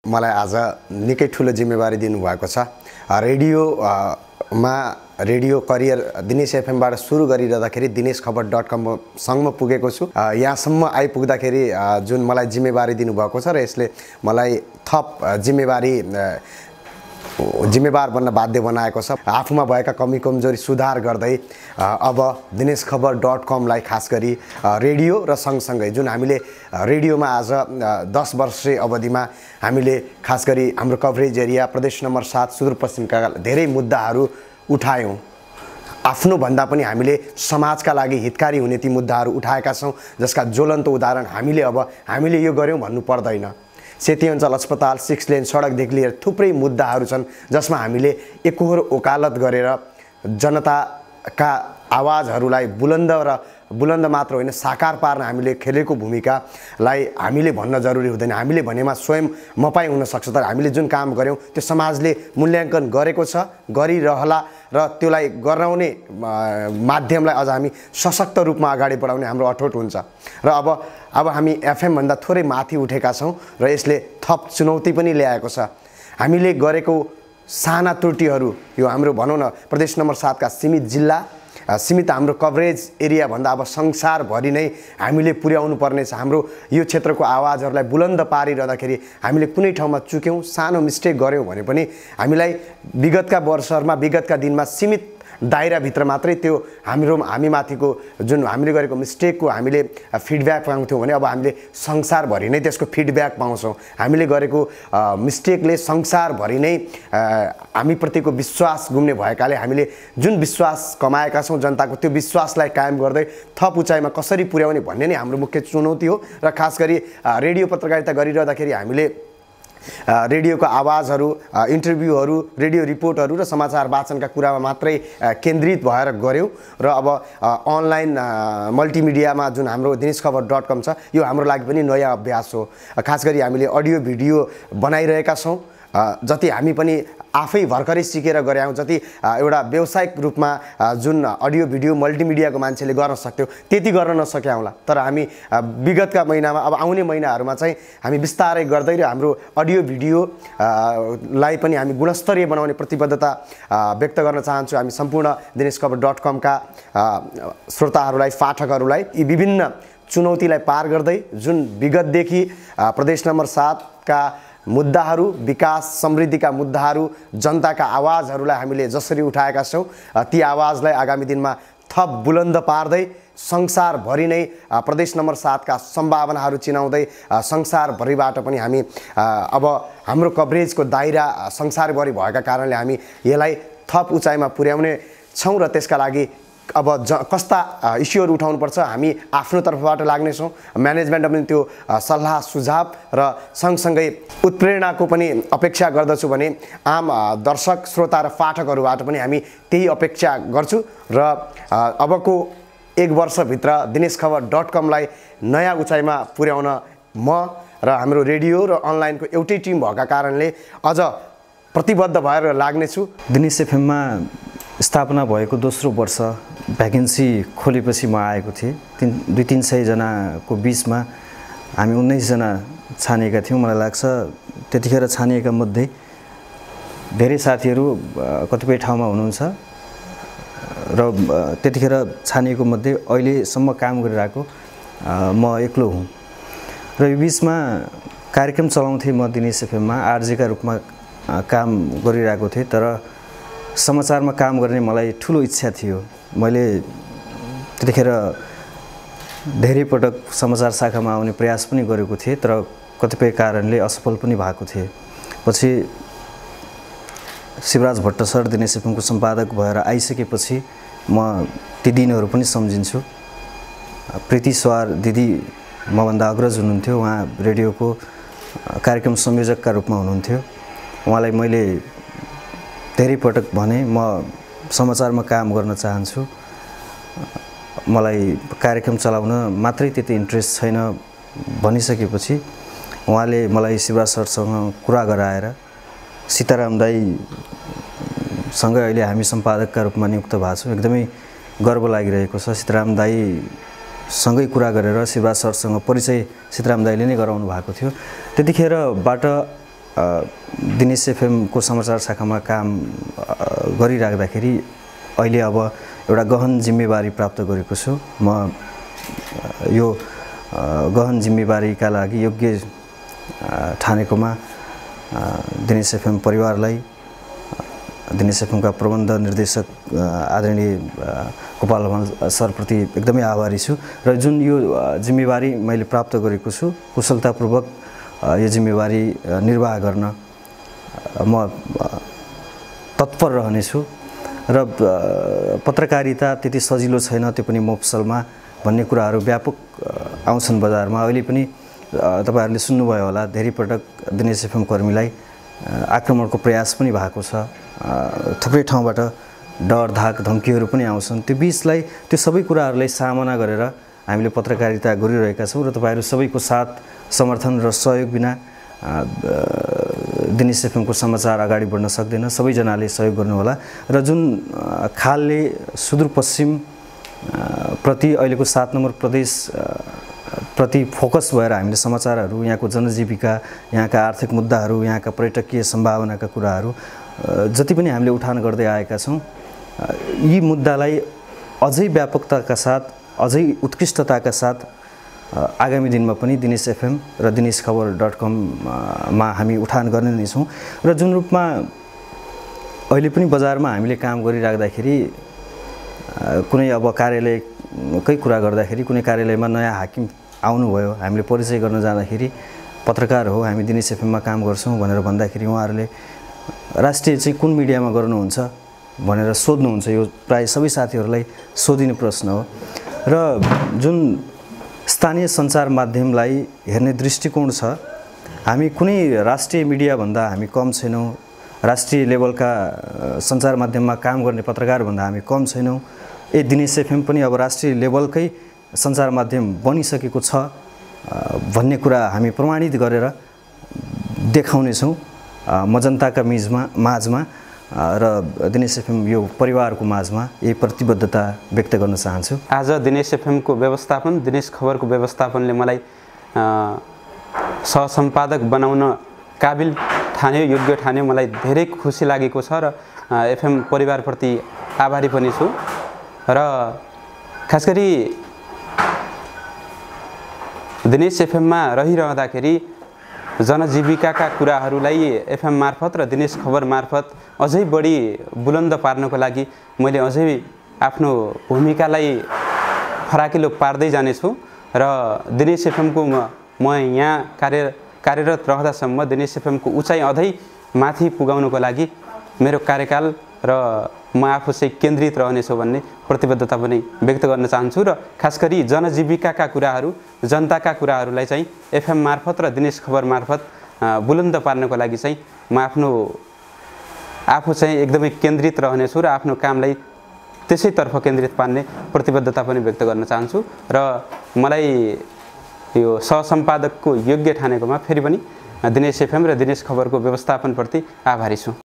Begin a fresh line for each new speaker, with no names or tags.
मलाई आज निकै ठुलो जिम्मेवारी दिनुभएको छ। रेडियो करियर दिनेश एफएमबाट सुरु गरिरहँदाखेरि dineshkhabar.com सम्म पुगेको छु। यहाँसम्म आइपुग्दाखेरि जुन मलाई जिम्मेवारी दिनुभएको छ र यसले मलाई थप जिम्मेवार बन्न बाध्य बनाएको छ। आफूमा भएका कमी कमजोरी सुधार गर्दै अब dineshkhabar.com लाई खास गरी रेडियो र सँगसँगै जुन हामीले रेडियोमा आज 10 वर्षे अवधिमा हामीले खास गरी हाम्रो कभरेज एरिया प्रदेश नम्बर 7 सुदूरपश्चिमका धेरै मुद्दाहरू उठायौं। आफ्नो भन्दा पनि हामीले समाजका लागि हितकारी हुने ती मुद्दाहरू उठाएका छौं, जसका ज्वलन्त उदाहरण हामीले यो गर्यौं भन्नु पर्दैन। सेती अञ्चल अस्पताल 6 लेन सडकदेखि लिएर थुप्रै मुद्दाहरू छन् जसमा हामीले एकोहोरो ओकालत गरेर जनताका आवाजहरूलाई बुलन्द मात्र होइन साकार पार्न हामीले खेलेको भूमिकालाई हामीले भन्न जरुरी हुँदैन। हामीले भनेमा स्वयं मपाई हुन सक्छ, तर हामीले जुन काम गर्यौं त्यो समाजले मूल्याङ्कन गरेको छ, गरिरहला र त्यसलाई गराउने माध्यमलाई अझ हामी सशक्त रूपमा अगाडि बढाउने हाम्रो अठोट हुन्छ। र अब हामी एफएम भन्दा थोरै माथि उठेका छौं र यसले थप चुनौती पनि ल्याएको छ। हामीले गरेको साना त्रुटिहरू यो हाम्रो भनौं न प्रदेश नम्बर 7 का सीमित हाम्रो कभरेज एरिया भन्दा अब संसारभरि नै हामीले पुर्याउनु पर्ने छ। हाम्रो यो क्षेत्रको आवाजहरूलाई बुलन्द पारिरहँदाखेरि हामीले कुनै ठाउँमा चुक्यौं, सानो मिस्टेक गर्यौं भने पनि हामीलाई विगतका वर्षहरुमा विगतका दिनमा सीमित दायरा भित्र मात्रै त्यो हामी माथिको जुन हामीले गरेको मिस्टेकको हामीले फिडब्याक पाउँथ्यौं भने अब हामीले संसारभरि नै त्यसको फिडब्याक पाउँछौं। हामीले गरेको मिस्टेकले संसारभरि नै हामी प्रतिको विश्वास गुम्ने भएकाले हामीले जुन विश्वास कमाएका छौं जनताको त्यो विश्वासलाई कायम गर्दै थप उचाइमा कसरी पुर्याउने भन्ने नै हाम्रो मुख्य चुनौती हो। र खास गरी रेडियो पत्रकारिता गरिरहँदाखेरि हामीले रेडियोको आवाजहरू, इन्टरभ्यूहरू, रेडियो रिपोर्टहरू र समाचार वाचनका कुरामा मात्रै केन्द्रित भएर गर्यौं। र अब अनलाइन मल्टिमिडियामा जुन हाम्रो dineshkhabar.com छ यो हाम्रो लागि पनि नयाँ अभ्यास हो। खास गरी हामीले अडियो भिडियो बनाइरहेका छौं। जति हामी पनि आफै भर्खरै सिकेर गरे हौं, जति एउटा व्यावसायिक रूपमा जुन अडियो भिडियो मल्टिमिडियाको मान्छेले गर्न सक्थ्यो त्यति गर्न नसक्या होला। तर हामी विगतका महिनामा अब आउने महिनाहरूमा चाहिँ हामी बिस्तारै गर्दै र हाम्रो अडियो भिडियो लाई पनि हामी गुणस्तरीय बनाउने प्रतिबद्धता व्यक्त गर्न चाहन्छु। हामी सम्पूर्ण dineshkhabar.com का श्रोताहरूलाई, पाठकहरूलाई यी विभिन्न चुनौतीलाई पार गर्दै जुन विगतदेखि प्रदेश नम्बर 7 का मुद्दाहरू, विकास समृद्धिका मुद्दाहरू, जनताका आवाजहरूलाई हामीले जसरी उठाएका छौं ती आवाजलाई आगामी दिनमा थप बुलन्द पार्दै संसारभरि नै प्रदेश नम्बर 7 का सम्भावनाहरू चिनाउँदै संसारभरिबाट पनि हामी अब हाम्रो कभरेजको दायरा संसारभरि भएका कारणले हामी यसलाई थप उचाइमा पुर्याउने छौं। र त्यसका लागि अब कस्ता इस्युहरू उठाउनुपर्छ हामी आफ्नो तर्फबाट लाग्नेछौं। म्यानेजमेन्टले पनि त्यो सल्लाह सुझाव र सँगसँगै उत्प्रेरणाको पनि अपेक्षा गर्दछु भने आम दर्शक श्रोता र पाठकहरूबाट पनि हामी त्यही अपेक्षा गर्छु। र अबको 1 वर्षभित्र dineshkhabar.com लाई नयाँ उचाइमा पुर्याउन म र हाम्रो रेडियो र अनलाइनको एउटै टिम भएका कारणले अझ प्रतिबद्ध भएर लाग्नेछु।
दिनेश एफएममा स्थापना भएको दोस्रो वर्ष भ्याकेन्सी खोलेपछि म आएको थिएँ। 200-300 जनाको बीचमा हामी 19 जना छानिएका थियौं। मलाई लाग्छ त्यतिखेर छानिएका मध्ये धेरै साथीहरू कतिपय ठाउँमा हुनुहुन्छ र त्यतिखेर छानिएको मध्ये अहिलेसम्म काम गरिरहेको म एक्लो हुँ। र यो बीचमा कार्यक्रम चलाउँथे म दिनेश एफएममा आरजेका रूपमा काम गरिरहेको थिएँ। तर समाचारमा काम गर्ने मलाई ठुलो इच्छा थियो। मैले त्यतिखेर धेरै पटक समाचार शाखामा आउने प्रयास पनि गरेको थिएँ, तर कतिपय कारणले असफल पनि भएको थिएँ। पछि शिवराज भट्ट सर दिनेश एफएमको सम्पादक भएर आइसकेपछि म ती दिनहरू पनि सम्झिन्छु। प्रीति स्वार दिदी मभन्दा अग्रज हुनुहुन्थ्यो, उहाँ रेडियोको कार्यक्रम संयोजकका रूपमा हुनुहुन्थ्यो। उहाँलाई मैले धेरै पटक भने म समाचारमा काम गर्न चाहन्छु, मलाई कार्यक्रम चलाउन मात्रै त्यति इन्ट्रेस्ट छैन भनिसकेपछि उहाँले मलाई शिवराज सरसँग कुरा गराएर सीताराम दाईसँग अहिले हामी सम्पादकका रूपमा नियुक्त भएको छौँ। एकदमै गर्व लागिरहेको छ। सीताराम दाईसँगै कुरा गरेर शिवराज सरसँग परिचय सीताराम दाईले नै गराउनु भएको थियो। त्यतिखेरबाट दिनेश एफएमको समाचार शाखामा काम गरिराख्दाखेरि अहिले अब एउटा गहन जिम्मेवारी प्राप्त गरेको छु। म यो गहन जिम्मेवारीका लागि योग्य ठानेकोमा दिनेश एफएम परिवारलाई, दिनेश एफएमका प्रबन्ध निर्देशक आदरणीय गोपाल हमाल सरप्रति एकदमै आभारी छु र जुन यो जिम्मेवारी मैले प्राप्त गरेको छु कुशलतापूर्वक यो जिम्मेवारी निर्वाह गर्न म तत्पर रहनेछु र पत्रकारिता त्यति सजिलो छैन, त्यो पनि मोफसलमा भन्ने कुराहरू व्यापक आउँछन् बजारमा। अहिले पनि तपाईहरुले सुन्नुभयो होला, धेरै पटक दिनेश एफएम कर्मीलाई आक्रमणको प्रयास पनि भएको छ। थुप्रै ठाउँबाट डर धाक धम्कीहरू पनि आउँछन्। त्यो बीचलाई त्यो सबै कुराहरूलाई सामना गरेर हामीले पत्रकारिता गरिरहेका छौँ र तपाईहरु सबैको साथ समर्थन र सहयोग बिना दिनेश एफएमको समाचार अगाडि बढ्न सक्दैन। सबैजनाले सहयोग गर्नुहोला र जुन खालले सुदूरपश्चिम प्रति अहिलेको 7 नम्बर प्रदेश प्रति फोकस भएर हामीले समाचारहरू, यहाँको जनजीविका, यहाँका आर्थिक मुद्दाहरू, यहाँका पर्यटकीय सम्भावनाका कुराहरू जति पनि हामीले उठान गर्दै आएका छौँ, यी मुद्दालाई अझै व्यापकताका साथ, अझै उत्कृष्टताका साथ आगामी दिनमा पनि दिनेश एफएम र dineshkhabar.com मा हामी उठान गर्ने नै छौँ। र जुन रूपमा अहिले पनि बजारमा हामीले काम गरिराख्दाखेरि कुनै अब कार्यालयकै कुरा गर्दाखेरि कुनै कार्यालयमा नयाँ हाकिम आउनुभयो, हामीले परिचय गर्न जाँदाखेरि पत्रकार हो, हामी दिनेश एफएममा काम गर्छौँ भनेर भन्दाखेरि उहाँहरूले राष्ट्रिय चाहिँ कुन मिडियामा गर्नुहुन्छ भनेर सोध्नुहुन्छ। यो प्राय सबै साथीहरूलाई सोधिने प्रश्न हो र जुन स्थानीय सञ्चार माध्यमलाई हेर्ने दृष्टिकोण छ, हामी कुनै राष्ट्रिय मिडियाभन्दा हामी कम छैनौँ, राष्ट्रिय लेभलका सञ्चार माध्यममा काम गर्ने पत्रकारभन्दा हामी कम छैनौँ। दिनेश एफएम पनि अब राष्ट्रिय लेभलकै सञ्चार माध्यम बनिसकेको छ भन्ने कुरा हामी प्रमाणित गरेर देखाउनेछौँ म जनताका माझमा र दिनेश एफएम यो परिवारको माझमा यही प्रतिबद्धता व्यक्त गर्न चाहन्छु।
आज दिनेश एफएमको व्यवस्थापन, दिनेश खबरको व्यवस्थापनले मलाई सहसम्पादक बनाउन काबिल ठान्यो, योग्य ठान्यो। मलाई धेरै खुसी लागेको छ र एफएम परिवारप्रति आभारी पनि छु। र खास गरी दिनेश एफएममा रहिरहँदाखेरि जनजीविकाका कुराहरूलाई एफएम मार्फत र दिनेश खबर मार्फत अझै बढी बुलन्द पार्नको लागि मैले अझै आफ्नो भूमिकालाई फराकिलो पार्दै जानेछु र दिनेश एफएमको म यहाँ कार्यरत रहँदासम्म दिनेश एफएमको उचाइ अझै माथि पुगाउनको लागि मेरो कार्यकाल र म आफू चाहिँ केन्द्रित रहनेछु भन्ने प्रतिबद्धता पनि व्यक्त गर्न चाहन्छु। र खास गरी जनजीविकाका कुराहरू, जनताका कुराहरूलाई चाहिँ एफएम मार्फत र दिनेश खबर मार्फत बुलन्द पार्नको लागि चाहिँ म आफू चाहिँ एकदमै केन्द्रित रहनेछु र आफ्नो कामलाई त्यसैतर्फ केन्द्रित पार्ने प्रतिबद्धता पनि व्यक्त गर्न चाहन्छु। र मलाई यो सहसम्पादकको योग्य ठानेकोमा फेरि पनि दिनेश एफएम र दिनेश खबरको व्यवस्थापनप्रति आभारी छु।